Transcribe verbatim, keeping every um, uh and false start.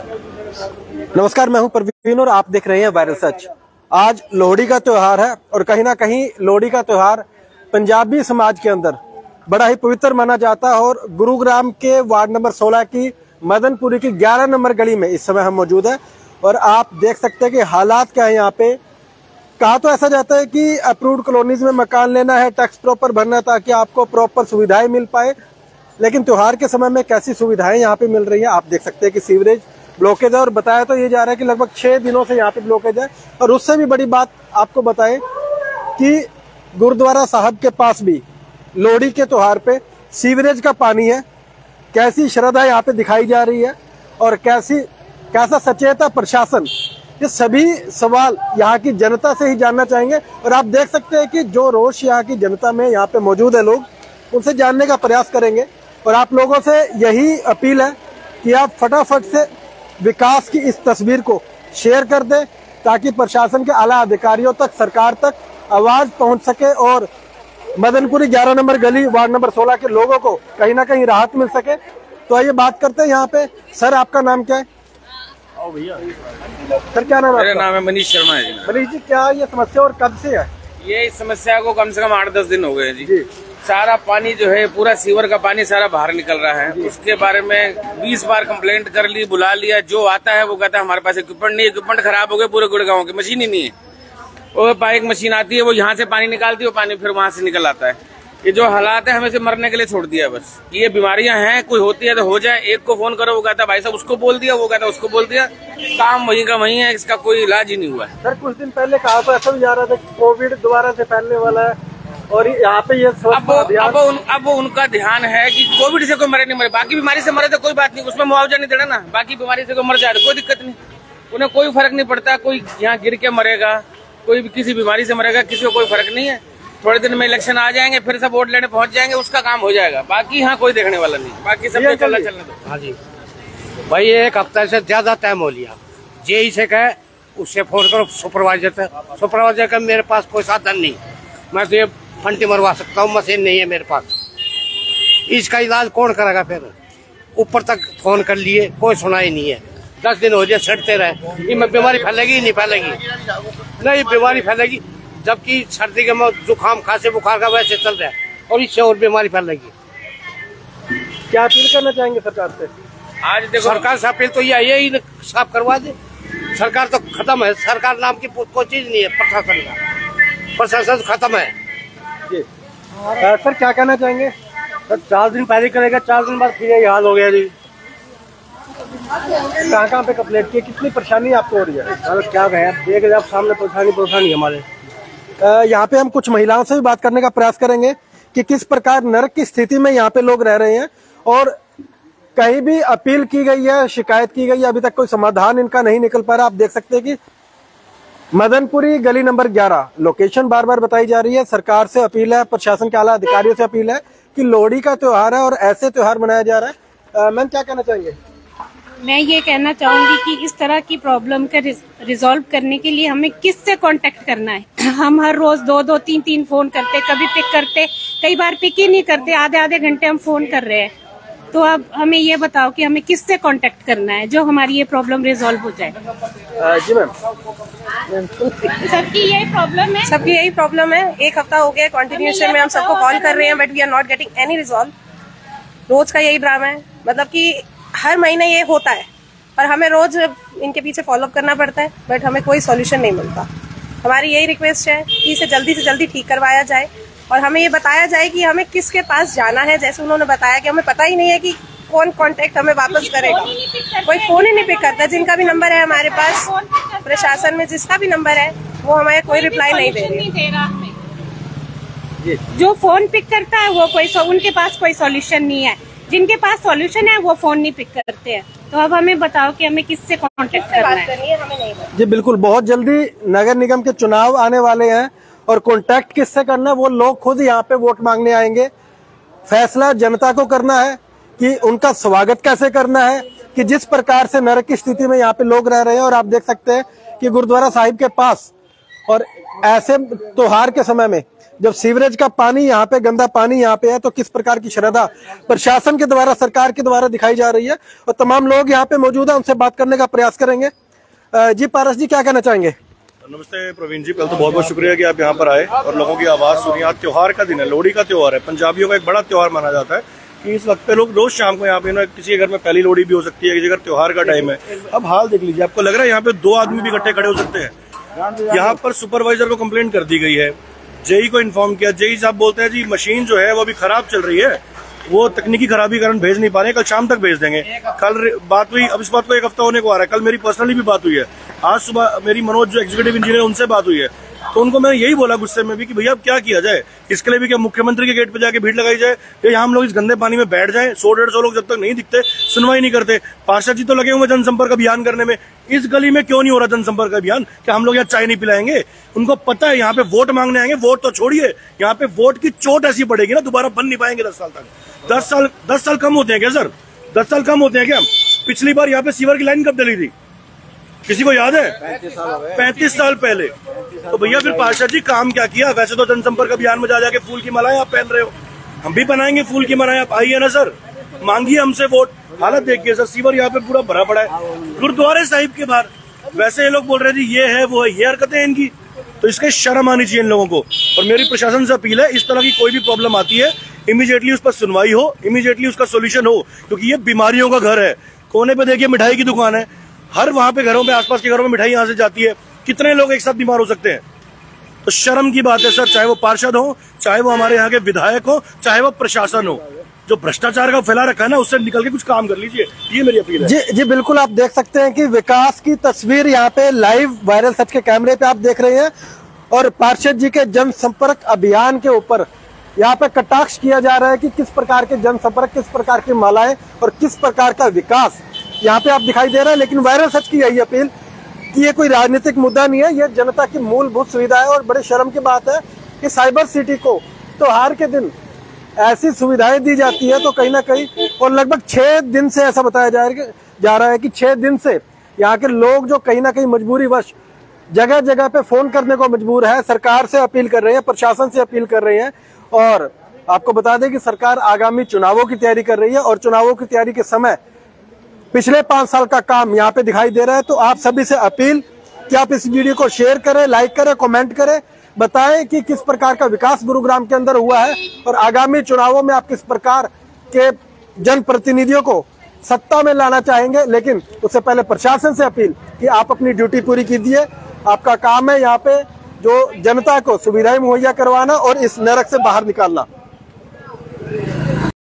नमस्कार, मैं हूं परवीन और आप देख रहे हैं वायरल सच। आज लोहड़ी का त्योहार है और कहीं ना कहीं लोहड़ी का त्योहार पंजाबी समाज के अंदर बड़ा ही पवित्र माना जाता है। और गुरुग्राम के वार्ड नंबर सोलह की मदनपुरी की ग्यारह नंबर गली में इस समय हम मौजूद हैं और आप देख सकते हैं कि हालात क्या है यहाँ पे। कहा तो ऐसा जाता है कि अप्रूव्ड कॉलोनीज में मकान लेना है, टैक्स प्रॉपर भरना ताकि आपको प्रॉपर सुविधाएं मिल पाए, लेकिन त्योहार के समय में कैसी सुविधाएं यहाँ पे मिल रही है आप देख सकते हैं कि सीवरेज ब्लॉकेज है। और बताया तो ये जा रहा है कि लगभग छह दिनों से यहाँ पे ब्लॉकेज है। और उससे भी बड़ी बात आपको बताएं कि गुरुद्वारा साहब के पास भी लोहड़ी के त्योहार पे सीवरेज का पानी है। कैसी श्रद्धा यहाँ पे दिखाई जा रही है और कैसी कैसा सचेत है प्रशासन, ये सभी सवाल यहाँ की जनता से ही जानना चाहेंगे। और आप देख सकते हैं कि जो रोष यहाँ की जनता में यहाँ पे मौजूद है, लोग उनसे जानने का प्रयास करेंगे। और आप लोगों से यही अपील है कि आप फटाफट से विकास की इस तस्वीर को शेयर कर दें ताकि प्रशासन के आला अधिकारियों तक, सरकार तक आवाज पहुंच सके और मदनपुरी ग्यारह नंबर गली वार्ड नंबर सोलह के लोगों को कहीं ना कहीं राहत मिल सके। तो आइए बात करते हैं यहाँ पे। सर, आपका नाम क्या है? आओ भैया। सर, क्या नाम है? मेरा नाम है मनीष शर्मा है जी। मनीष जी, क्या ये समस्या और कब से है? ये इस समस्या को कम से कम आठ दस दिन हो गए जी, जी। सारा पानी जो है, पूरा सीवर का पानी सारा बाहर निकल रहा है। उसके बारे में बीस बार कंप्लेंट कर ली, बुला लिया। जो आता है वो कहता है हमारे पास इक्विपमेंट नहीं, इक्विपमेंट खराब हो गए पूरे गुड़गांव की, मशीन ही नहीं है। वो बाइक मशीन आती है, वो यहाँ से पानी निकालती है, वो पानी फिर वहाँ से निकल आता है। ये जो हालात है हमें से मरने के लिए छोड़ दिया बस। ये बीमारियां हैं, कोई होती है तो हो जाए, एक को फोन करो वो कहता है भाई साहब उसको बोल दिया, वो कहता है उसको बोल दिया, काम वहीं का वहीं है, इसका कोई इलाज ही नहीं हुआ है। सर, कुछ दिन पहले कहा तो ऐसा भी जा रहा था कि कोविड दोबारा से फैलने वाला है और यहाँ पे ये अब वो, अब वो, उन, अब वो उनका ध्यान है कि कोविड से कोई मरे नहीं मरे, बाकी बीमारी से मरे तो कोई बात नहीं, उसमें मुआवजा नहीं देना ना। बाकी बीमारी से कोई मर जाए कोई दिक्कत नहीं, उन्हें कोई फर्क नहीं पड़ता। कोई यहाँ गिर के मरेगा, कोई भी किसी बीमारी से मरेगा, किसी को कोई फर्क नहीं है। थोड़े दिन में इलेक्शन आ जाएंगे, फिर सब वोट लेने पहुंच जाएंगे, उसका काम हो जाएगा। बाकी यहाँ कोई देखने वाला नहीं, बाकी सब चलना चलने दो। हाँ जी भाई, एक हफ्ते से ज्यादा टाइम हो लिया। जेई से कहे उससे फोन करो सुपरवाइजर से, सुपरवाइजर का मेरे पास कोई साधन नहीं, मैं तो ये फंटी मरवा सकता हूँ, मशीन नहीं है मेरे पास। इसका इलाज कौन करेगा? फिर ऊपर तक फोन कर लिए, कोई सुनाई नहीं है। दस दिन हो जाए सड़ते रहे, ये बीमारी फैलेगी ही नहीं फैलेगी, नहीं बीमारी फैलेगी। जबकि सर्दी के में जुकाम खांसी बुखार का वैसे चल रहा है और इससे और बीमारी फैलेगी। क्या अपील करना चाहेंगे सरकार से? आज देखो, सरकार से अपील तो ये यही साफ करवा दे। सरकार तो खत्म है, सरकार नाम की कोई चीज नहीं है। प्रशासन का प्रशासन खत्म है जी। आ, सर, क्या कहना चाहेंगे? सर, चार दिन पहले करेगा, चार दिन बाद फिर यही हाल हो गया जी। कहाँ कहाँ पे कंप्लेंट की, कितनी परेशानी आपको हो रही है? सर क्या कहें, देख रहे आप सामने परेशानी परेशानी हमारे। यहाँ पे हम कुछ महिलाओं से भी बात करने का प्रयास करेंगे कि किस प्रकार नरक की स्थिति में यहाँ पे लोग रह रहे हैं और कहीं भी अपील की गई है, शिकायत की गई है, अभी तक कोई समाधान इनका नहीं निकल पा रहा। आप देख सकते हैं कि मदनपुरी गली नंबर ग्यारह लोकेशन बार बार बताई जा रही है। सरकार से अपील है, प्रशासन के आला अधिकारियों से अपील है कि लोहड़ी का त्योहार है और ऐसे त्योहार मनाया जा रहा है। मैम, क्या कहना चाहेंगे? मैं ये कहना चाहूंगी कि इस तरह की प्रॉब्लम का रिजॉल्व करने के लिए हमें किससे कांटेक्ट करना है। हम हर रोज दो दो तीन तीन फोन करते, कभी पिक करते, कई बार पिक ही नहीं करते, आधे आधे घंटे हम फोन कर रहे हैं। तो अब हमें ये बताओ कि हमें किससे कांटेक्ट करना है जो हमारी ये प्रॉब्लम रिजॉल्व हो जाए। जी मैम। सबकी यही प्रॉब्लम है, सबकी यही प्रॉब्लम है। एक हफ्ता हो गया कंटिन्यूशन में हम सबको कॉल कर रहे हैं, but we are not getting any resolve. रोज का यही ड्रामा है, मतलब कि हर महीने ये होता है और हमें रोज इनके पीछे फॉलोअप करना पड़ता है, बट हमें कोई सॉल्यूशन नहीं मिलता। हमारी यही रिक्वेस्ट है कि इसे जल्दी से जल्दी ठीक करवाया जाए और हमें ये बताया जाए कि हमें किसके पास जाना है। जैसे उन्होंने बताया कि हमें पता ही नहीं है कि कौन कांटेक्ट हमें वापस करेगा, कोई फोन ही नहीं पिक करता। जिनका भी नंबर है हमारे पास, प्रशासन में जिसका भी नंबर है, वो हमें कोई रिप्लाई नहीं दे रहे। जो फोन पिक करता है वो कोई, उनके पास कोई सॉल्यूशन नहीं है, जिनके पास सॉल्यूशन है वो फोन नहीं पिक करते हैं। तो अब हमें बताओ कि हमें किससे कांटेक्ट करना है? हमें नहीं। जी बिल्कुल, बहुत जल्दी नगर निगम के चुनाव आने वाले हैं और कांटेक्ट किससे करना है वो लोग खुद यहाँ पे वोट मांगने आएंगे। फैसला जनता को करना है कि उनका स्वागत कैसे करना है, कि जिस प्रकार से नरक की स्थिति में यहाँ पे लोग रह रहे हैं। और आप देख सकते हैं कि गुरुद्वारा साहिब के पास और ऐसे त्योहार के समय में जब सीवरेज का पानी यहाँ पे, गंदा पानी यहाँ पे है, तो किस प्रकार की श्रद्धा प्रशासन के द्वारा, सरकार के द्वारा दिखाई जा रही है। और तमाम लोग यहाँ पे मौजूद हैं, उनसे बात करने का प्रयास करेंगे। जी पारस जी, क्या कहना चाहेंगे? नमस्ते प्रवीण जी, पहले तो बहुत बहुत शुक्रिया कि आप यहाँ पर आए और लोगों की आवाज सुनिए। आज त्योहार का दिन है, लोहड़ी का त्योहार है, पंजाबियों का एक बड़ा त्योहार माना जाता है कि इस वक्त पे लोग रोज शाम को यहाँ पे ना, किसी के घर में पहली लोहड़ी भी हो सकती है, किसी घर त्योहार का टाइम है। अब हाल देख लीजिए, आपको लग रहा है यहाँ पे दो आदमी भी इकट्ठे खड़े हो सकते हैं। यहाँ पर सुपरवाइजर को कंप्लेंट कर दी गई है, जेई को इन्फॉर्म किया, जेई साहब बोलते हैं जी मशीन जो है वो अभी खराब चल रही है, वो तकनीकी खराबी कारण भेज नहीं पा रहे, कल शाम तक भेज देंगे। कल बात हुई, अब इस बात को एक हफ्ता होने को आ रहा है, कल मेरी पर्सनली भी बात हुई है, आज सुबह मेरी मनोज जो एग्जीक्यूटिव इंजीनियर उनसे बात हुई है, तो उनको मैंने यही बोला गुस्से में भी कि भैया अब क्या किया जाए, इसके लिए भी क्या मुख्यमंत्री के गेट पे जाके भीड़ लगाई जाए, या यहाँ हम लोग इस गंदे पानी में बैठ जाएं, सौ डेढ़ सौ लोग जब तक नहीं दिखते सुनवाई नहीं करते। पार्षद जी तो लगे हुए जनसंपर्क अभियान करने में, इस गली में क्यों नहीं हो रहा जनसंपर्क अभियान? क्या हम लोग यहाँ चाय नहीं पिलाएंगे? उनको पता है यहाँ पे वोट मांगने आएंगे, वोट तो छोड़िए, यहाँ पे वोट की चोट ऐसी पड़ेगी ना, दोबारा बन नहीं पाएंगे दस साल तक। दस साल दस साल कम होते हैं क्या सर? दस साल कम होते हैं क्या? पिछली बार यहाँ पे सीवर की लाइन कब डली थी, किसी को याद है? पैंतीस साल पहले। तो भैया फिर पार्षद जी काम क्या किया? वैसे तो जनसंपर्क अभियान में जा जाके फूल की मालाएं आप पहन रहे हो, हम भी बनाएंगे फूल की मालाएं, आप आइए ना सर, मांगिए हमसे वोट। हालत देखिए सर, सीवर यहाँ पे पूरा भरा पड़ा है गुरुद्वारे साहिब के बाहर। वैसे ये लोग बोल रहे हैं जी ये है वो है, ये हरकतें इनकी, तो इसके शर्म आनी चाहिए इन लोगों को। और मेरी प्रशासन से अपील है, इस तरह की कोई भी प्रॉब्लम आती है इमीडिएटली उस पर सुनवाई हो, इमीडिएटली उसका सोल्यूशन हो, क्योंकि ये बीमारियों का घर है। कोने पे देखिए मिठाई की दुकान है, हर वहां पे घरों में, आसपास के घरों में मिठाई यहाँ से जाती है, कितने लोग एक साथ बीमार हो सकते हैं? तो शर्म की बात है सर, चाहे वो पार्षद हो, चाहे वो हमारे यहाँ के विधायक हो, चाहे वो प्रशासन हो, जो भ्रष्टाचार का फैला रखा है ना, उससे निकल के कुछ काम कर लीजिए, ये मेरी अपील है। जी जी बिल्कुल, आप देख सकते हैं कि विकास की तस्वीर यहाँ पे लाइव वायरल सच के कैमरे पे आप देख रहे हैं, और पार्षद जी के जनसंपर्क अभियान के ऊपर यहाँ पे कटाक्ष किया जा रहा है कि किस प्रकार के जनसंपर्क, किस प्रकार की मालाएं और किस प्रकार का विकास यहाँ पे आप दिखाई दे रहा है। लेकिन वायरल सच की यही अपील कि ये कोई राजनीतिक मुद्दा नहीं है, ये जनता की मूलभूत सुविधा है। और बड़े शर्म की बात है कि साइबर सिटी को त्योहार के दिन ऐसी सुविधाएं दी जाती है, तो कहीं ना कहीं, और लगभग छह दिन से ऐसा बताया जा रहा है कि छह दिन से यहाँ के लोग जो कहीं ना कहीं मजबूरी वश जगह जगह पे फोन करने को मजबूर है, सरकार से अपील कर रहे हैं, प्रशासन से अपील कर रहे हैं। और आपको बता दें कि सरकार आगामी चुनावों की तैयारी कर रही है, और चुनावों की तैयारी के समय पिछले पांच साल का काम यहाँ पे दिखाई दे रहा है। तो आप सभी से अपील कि आप इस वीडियो को शेयर करें, लाइक करें, कमेंट करें, बताएं कि किस प्रकार का विकास गुरुग्राम के अंदर हुआ है, और आगामी चुनावों में आप किस प्रकार के जनप्रतिनिधियों को सत्ता में लाना चाहेंगे। लेकिन उससे पहले प्रशासन से अपील कि आप अपनी ड्यूटी पूरी कीजिए, आपका काम है यहाँ पे जो जनता को सुविधाएं मुहैया करवाना और इस नरक से बाहर निकालना।